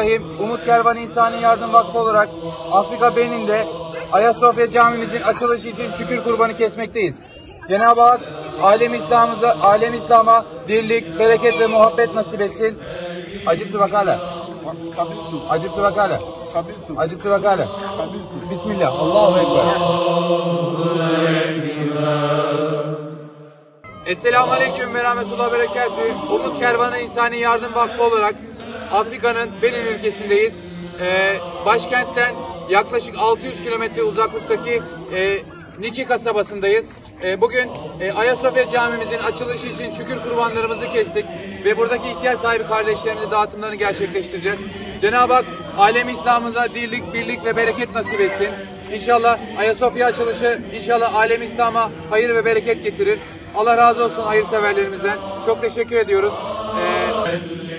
Bismillahirrahmanirrahim. Umut Kervanı İnsani Yardım Vakfı olarak Afrika Benin'de Ayasofya Camimizin açılışı için şükür kurbanı kesmekteyiz. Cenab-ı Hak alem İslam'a dirlik, bereket ve muhabbet nasip etsin. Acıptı vakale. Acıptı vakale. Acıptı vakale. Bismillah. Allahu Ekber. Esselamu Aleyküm ve Rahmetullah Berekatühü. Umut Kervanı İnsani Yardım Vakfı olarak Afrika'nın Benin ülkesindeyiz. Başkentten yaklaşık 600 kilometre uzaklıktaki Niki kasabasındayız. Bugün Ayasofya Camimizin açılışı için şükür kurbanlarımızı kestik ve buradaki ihtiyaç sahibi kardeşlerimize dağıtımlarını gerçekleştireceğiz. Cenab-ı Hak alem İslam'ımıza dirlik, birlik ve bereket nasip etsin. İnşallah Ayasofya açılışı inşallah alem İslam'a hayır ve bereket getirir. Allah razı olsun hayırseverlerimizden. Çok teşekkür ediyoruz.